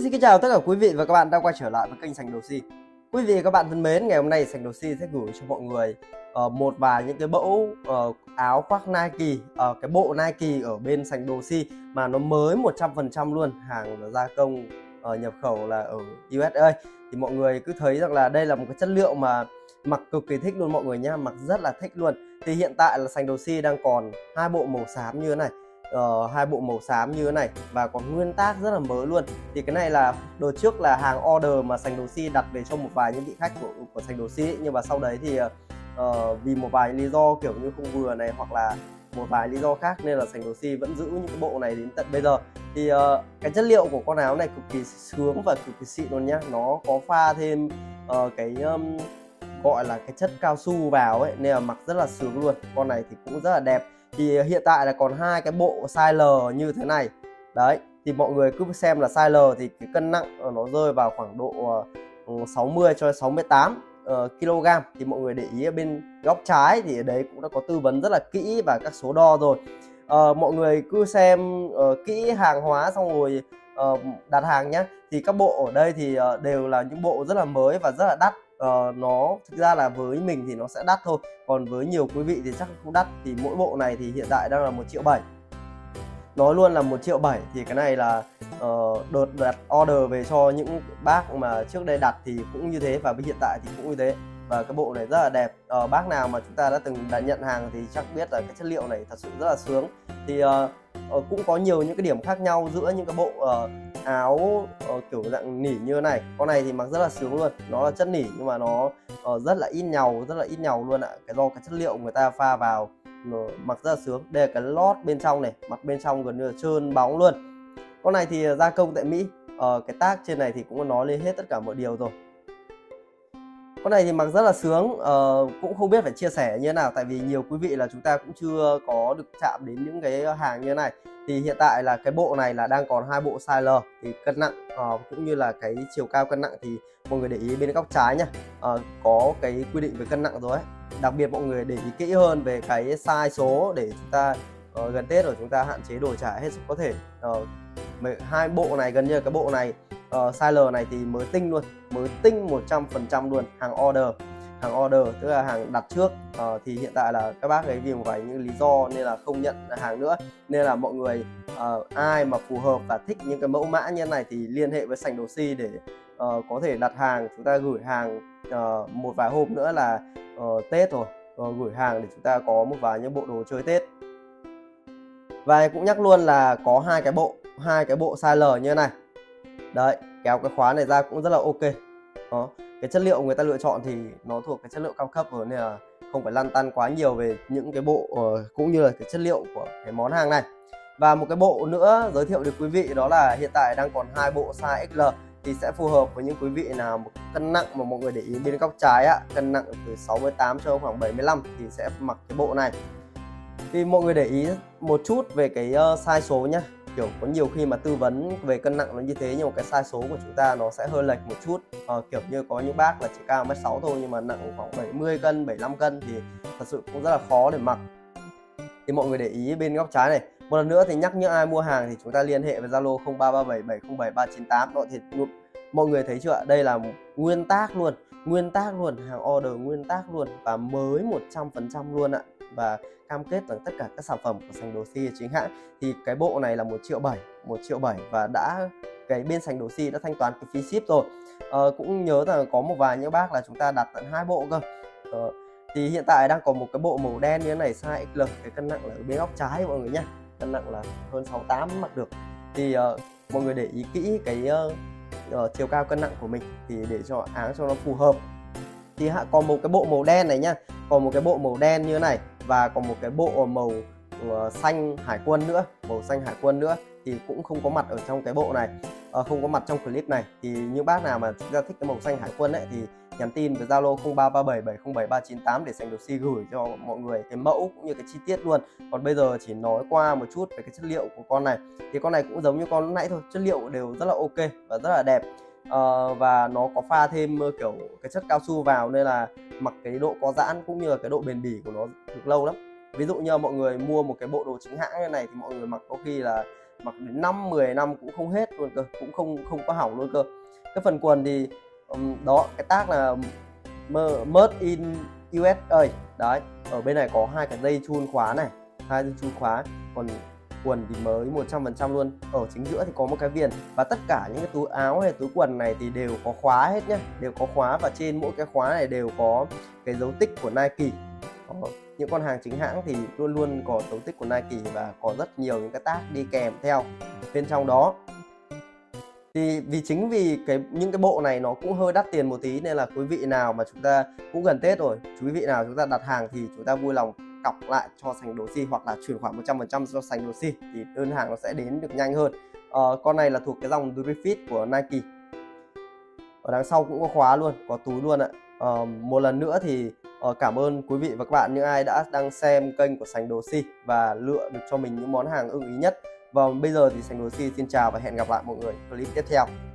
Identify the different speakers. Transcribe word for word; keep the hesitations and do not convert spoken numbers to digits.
Speaker 1: Xin kính chào tất cả quý vị và các bạn đã quay trở lại với kênh Sành Đồ Si. Quý vị và các bạn thân mến, ngày hôm nay Sành Đồ Si sẽ gửi cho mọi người uh, một vài những cái mẫu uh, áo khoác Nike, uh, cái bộ Nike ở bên Sành Đồ Si mà nó mới một trăm phần trăm luôn, hàng gia công uh, nhập khẩu là ở u ét a. Thì mọi người cứ thấy rằng là đây là một cái chất liệu mà mặc cực kỳ thích luôn mọi người nhá, mặc rất là thích luôn. Thì hiện tại là Sành Đồ Si đang còn hai bộ màu xám như thế này. Uh, hai bộ màu xám như thế này và còn nguyên tác rất là mới luôn. Thì cái này là đợt trước là hàng order mà Sành Đồ Si đặt về cho một vài những vị khách của, của Sành Đồ Si ấy. Nhưng mà sau đấy thì uh, vì một vài lý do kiểu như không vừa này hoặc là một vài lý do khác nên là Sành Đồ Si vẫn giữ những cái bộ này đến tận bây giờ. Thì uh, cái chất liệu của con áo này cực kỳ sướng và cực kỳ xịn luôn nhá. Nó có pha thêm uh, cái um, gọi là cái chất cao su vào ấy nên là mặc rất là sướng luôn. Con này thì cũng rất là đẹp. Thì hiện tại là còn hai cái bộ size L như thế này. Đấy, thì mọi người cứ xem là size L thì cái cân nặng nó rơi vào khoảng độ sáu mươi cho sáu mươi tám uh, kg. Thì mọi người để ý ở bên góc trái thì ở đấy cũng đã có tư vấn rất là kỹ và các số đo rồi. Uh, mọi người cứ xem uh, kỹ hàng hóa xong rồi uh, đặt hàng nhé. Thì các bộ ở đây thì uh, đều là những bộ rất là mới và rất là đắt. Uh, nó thực ra là với mình thì nó sẽ đắt thôi, còn với nhiều quý vị thì chắc không đắt. Thì mỗi bộ này thì hiện tại đang là một triệu bảy, nói luôn là một triệu bảy. Thì cái này là uh, đợt đặt order về cho những bác mà trước đây đặt thì cũng như thế và hiện tại thì cũng như thế. Và cái bộ này rất là đẹp. Uh, bác nào mà chúng ta đã từng đã nhận hàng thì chắc biết là cái chất liệu này thật sự rất là sướng. Thì uh, uh, cũng có nhiều những cái điểm khác nhau giữa những cái bộ uh, áo uh, kiểu dạng nỉ như thế này. Con này thì mặc rất là sướng luôn, nó là chất nỉ nhưng mà nó uh, rất là ít nhàu, rất là ít nhàu luôn ạ. Cái do cái chất liệu người ta pha vào uh, mặc rất là sướng. Đây là cái lót bên trong này, mặt bên trong gần như là trơn bóng luôn. Con này thì gia công tại Mỹ. Uh, cái tag trên này thì cũng nói lên hết tất cả mọi điều rồi. Con này thì mặc rất là sướng, uh, cũng không biết phải chia sẻ như thế nào tại vì nhiều quý vị là chúng ta cũng chưa có được chạm đến những cái hàng như thế này. Thì hiện tại là cái bộ này là đang còn hai bộ size L. Thì cân nặng uh, cũng như là cái chiều cao cân nặng thì mọi người để ý bên góc trái nhá, uh, có cái quy định về cân nặng rồi ấy. Đặc biệt mọi người để ý kỹ hơn về cái size số để chúng ta uh, gần Tết rồi chúng ta hạn chế đổi trả hết sức có thể. Uh, hai bộ này gần như là cái bộ này uh, size L này thì mới tinh luôn, mới tinh một trăm phần trăm luôn, hàng order, hàng order tức là hàng đặt trước. Uh, thì hiện tại là các bác ấy vì một vài những lý do nên là không nhận hàng nữa, nên là mọi người uh, ai mà phù hợp và thích những cái mẫu mã như thế này thì liên hệ với Sành Đồ Si để uh, có thể đặt hàng. Chúng ta gửi hàng uh, một vài hôm nữa là uh, Tết rồi, uh, gửi hàng để chúng ta có một vài những bộ đồ chơi Tết. Và cũng nhắc luôn là có hai cái bộ hai cái bộ size L như thế này. Đấy, kéo cái khóa này ra cũng rất là ok. Đó, cái chất liệu người ta lựa chọn thì nó thuộc cái chất liệu cao cấp rồi nên là không phải lăn tăn quá nhiều về những cái bộ uh, cũng như là cái chất liệu của cái món hàng này. Và một cái bộ nữa giới thiệu được quý vị đó là hiện tại đang còn hai bộ size ích lờ thì sẽ phù hợp với những quý vị nào một cân nặng mà mọi người để ý bên góc trái á, cân nặng từ sáu mươi tám cho khoảng bảy mươi lăm thì sẽ mặc cái bộ này. Thì mọi người để ý một chút về cái uh, size số nhá. Kiểu có nhiều khi mà tư vấn về cân nặng nó như thế nhưng mà cái size số của chúng ta nó sẽ hơi lệch một chút. Ờ, kiểu như có những bác là chỉ cao một mét sáu thôi nhưng mà nặng khoảng bảy mươi cân, bảy mươi lăm cân thì thật sự cũng rất là khó để mặc. Thì mọi người để ý bên góc trái này. Một lần nữa thì nhắc những ai mua hàng thì chúng ta liên hệ với Zalo không ba ba bảy bảy không bảy ba chín tám. Đó thì mọi người thấy chưa ạ? Đây là nguyên tác luôn, nguyên tác luôn, hàng order nguyên tác luôn và mới một trăm phần trăm luôn ạ. Và cam kết rằng tất cả các sản phẩm của Sành Đồ Si chính hãng. Thì cái bộ này là một triệu bảy, một triệu bảy và đã cái bên Sành Đồ Si đã thanh toán cái phí ship rồi. Ờ, cũng nhớ rằng có một vài những bác là chúng ta đặt tận hai bộ cơ. Ờ, thì hiện tại đang có một cái bộ màu đen như thế này size ích lờ, cái cân nặng là ở bên góc trái mọi người nhá, cân nặng là hơn sáu mươi tám mặc được. Thì uh, mọi người để ý kỹ cái uh, uh, chiều cao cân nặng của mình thì để cho áo cho nó phù hợp. Thì hạ còn một cái bộ màu đen này nhá, còn một cái bộ màu đen như thế này và còn một cái bộ màu uh, xanh hải quân nữa, màu xanh hải quân nữa thì cũng không có mặt ở trong cái bộ này, uh, không có mặt trong clip này. Thì những bác nào mà chúng ta thích cái màu xanh hải quân ấy thì nhắn tin với Zalo không ba ba bảy bảy không bảy ba chín tám để Sành Đồ Si gửi cho mọi người cái mẫu cũng như cái chi tiết luôn. Còn bây giờ chỉ nói qua một chút về cái chất liệu của con này. Thì con này cũng giống như con lúc nãy thôi, chất liệu đều rất là ok và rất là đẹp. Uh, và nó có pha thêm uh, kiểu cái chất cao su vào nên là mặc cái độ có giãn cũng như là cái độ bền bỉ của nó được lâu lắm. Ví dụ như mọi người mua một cái bộ đồ chính hãng như này thì mọi người mặc có khi là mặc đến năm mười năm cũng không hết luôn cơ, cũng không không có hỏng luôn cơ. Cái phần quần thì um, đó, cái tag là Made in u ét a. Đấy, ở bên này có hai cái dây chun khóa này, hai dây chun khóa. Còn quần thì mới một trăm phần trăm luôn. Ở chính giữa thì có một cái viền, và tất cả những cái túi áo hay túi quần này thì đều có khóa hết nhé, đều có khóa, và trên mỗi cái khóa này đều có cái dấu tích của Nike. Đó. Những con hàng chính hãng thì luôn luôn có dấu tích của Nike và có rất nhiều những cái tag đi kèm theo bên trong đó. Thì vì chính vì cái những cái bộ này nó cũng hơi đắt tiền một tí, nên là quý vị nào mà chúng ta cũng gần Tết rồi, quý vị nào chúng ta đặt hàng thì chúng ta vui lòng cọc lại cho Sành Đồ Si, hoặc là chuyển khoản một trăm phần trăm cho Sành Đồ Si thì đơn hàng nó sẽ đến được nhanh hơn. Ờ, con này là thuộc cái dòng Refit của Nike. Ở đằng sau cũng có khóa luôn, có túi luôn ạ. Ờ, một lần nữa thì uh, cảm ơn quý vị và các bạn những ai đã đang xem kênh của Sành Đồ Si và lựa được cho mình những món hàng ưng ý nhất. Và bây giờ thì Sành Đồ Si xin chào và hẹn gặp lại mọi người clip tiếp theo.